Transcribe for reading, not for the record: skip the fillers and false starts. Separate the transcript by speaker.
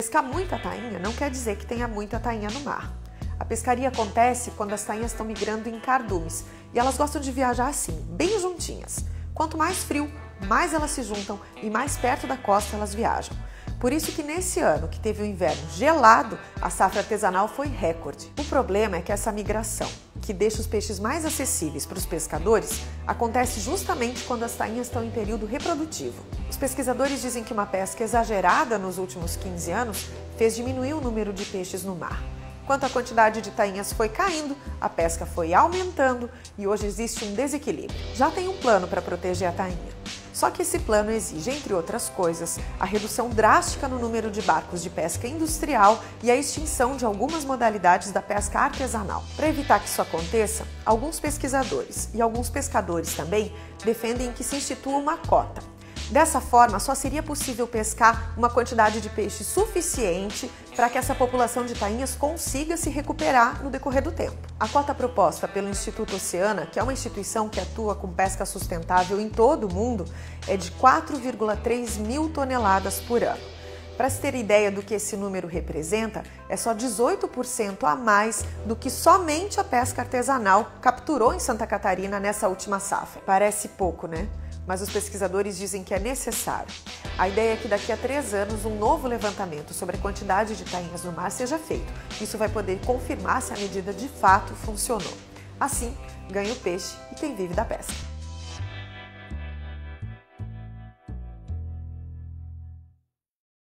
Speaker 1: Pescar muita tainha não quer dizer que tenha muita tainha no mar. A pescaria acontece quando as tainhas estão migrando em cardumes e elas gostam de viajar assim, bem juntinhas. Quanto mais frio, mais elas se juntam e mais perto da costa elas viajam. Por isso que nesse ano, que teve um inverno gelado, a safra artesanal foi recorde. O problema é que essa migração, que deixa os peixes mais acessíveis para os pescadores, acontece justamente quando as tainhas estão em período reprodutivo. Os pesquisadores dizem que uma pesca exagerada nos últimos 15 anos fez diminuir o número de peixes no mar. Enquanto a quantidade de tainhas foi caindo, a pesca foi aumentando e hoje existe um desequilíbrio. Já tem um plano para proteger a tainha. Só que esse plano exige, entre outras coisas, a redução drástica no número de barcos de pesca industrial e a extinção de algumas modalidades da pesca artesanal. Para evitar que isso aconteça, alguns pesquisadores e alguns pescadores também defendem que se institua uma cota. Dessa forma, só seria possível pescar uma quantidade de peixe suficiente para que essa população de tainhas consiga se recuperar no decorrer do tempo. A cota proposta pelo Instituto Oceana, que é uma instituição que atua com pesca sustentável em todo o mundo, é de 4,3 mil toneladas por ano. Para se ter ideia do que esse número representa, é só 18% a mais do que somente a pesca artesanal capturou em Santa Catarina nessa última safra. Parece pouco, né? Mas os pesquisadores dizem que é necessário. A ideia é que daqui a 3 anos um novo levantamento sobre a quantidade de tainhas no mar seja feito. Isso vai poder confirmar se a medida de fato funcionou. Assim, ganha o peixe e quem vive da pesca.